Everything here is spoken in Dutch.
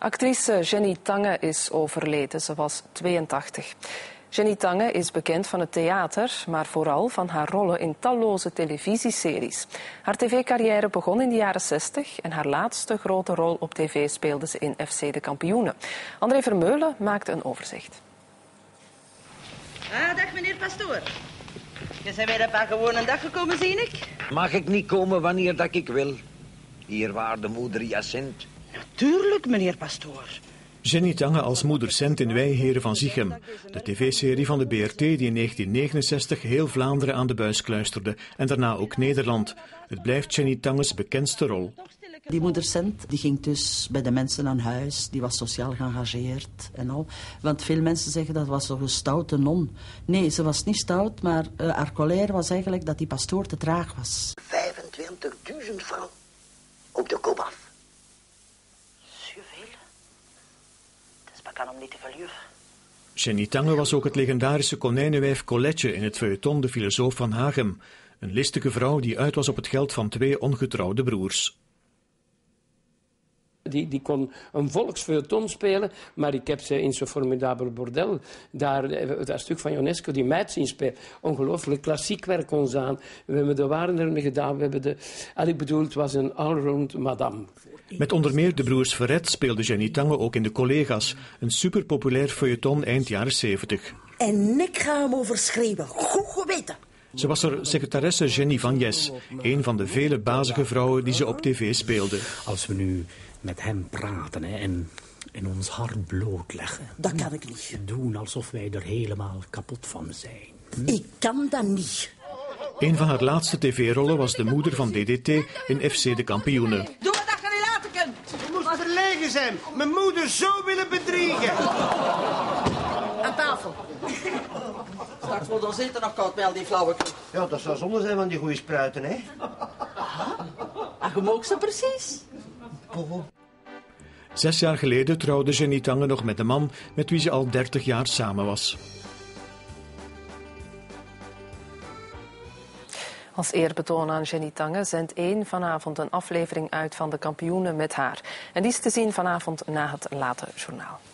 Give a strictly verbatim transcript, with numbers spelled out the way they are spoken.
Actrice Jenny Tange is overleden. Ze was tweeëntachtig. Jenny Tange is bekend van het theater, maar vooral van haar rollen in talloze televisieseries. Haar tv-carrière begon in de jaren zestig en haar laatste grote rol op tv speelde ze in F C De Kampioenen. André Vermeulen maakte een overzicht. Ah, dag meneer Pastoor. Je bent weer op een gewone dag gekomen, zie ik. Mag ik niet komen wanneer dat ik wil? Hier waar de moeder Jacint. Natuurlijk, meneer Pastoor. Jenny Tange als moeder Sent in Wijheren van Ziegem. De tv-serie van de B R T die in negentien negenenzestig heel Vlaanderen aan de buis kluisterde en daarna ook Nederland. Het blijft Jenny Tange's bekendste rol. Die moeder Sent die ging dus bij de mensen aan huis, die was sociaal geëngageerd en al. Want veel mensen zeggen dat was zo'n stoute non. Nee, ze was niet stout, maar uh, haar colère was eigenlijk dat die pastoor te traag was. vijfentwintigduizend frank op de kop af. Zoveel? Dat is kan hem niet te veel. Jenny Tange was ook het legendarische konijnenwijf Coletje in het feuilleton De Filosoof van Hagem. Een listige vrouw die uit was op het geld van twee ongetrouwde broers. Die, die kon een volksfeuilleton spelen, maar ik heb ze in zo'n formidabel bordel, daar, dat stuk van Ionesco, die meid zien spelen. Ongelooflijk klassiek werk ons aan. We hebben de waren ermee gedaan, we hebben de... En ik bedoel, het was een allround madame. Met onder meer de broers Verret speelde Jenny Tange ook in De Collega's, een superpopulair feuilleton eind jaren zeventig. En ik ga hem overschreven, goed geweten. Ze was er secretaresse Jenny van Jes, een van de vele bazige vrouwen die ze op tv speelde. Als we nu met hem praten hè, en, en ons hart blootleggen. Dat kan ik niet. Doen alsof wij er helemaal kapot van zijn. Hm? Ik kan dat niet. Een van haar laatste tv-rollen was de moeder van D D T in F C De Kampioenen. Doe wat dat je niet laten kunt. Je moet verlegen zijn. Mijn moeder zo willen bedriegen. Aan tafel. Straks wordt ons eten nog koud bij al die flauwekul. Ja, dat zou zonde zijn van die goeie spruiten, hè. En je mag ze precies. Oh. Zes jaar geleden trouwde Jenny Tange nog met de man met wie ze al dertig jaar samen was. Als eerbetoon aan Jenny Tange zendt één vanavond een aflevering uit van De Kampioenen met haar. En die is te zien vanavond na het late journaal.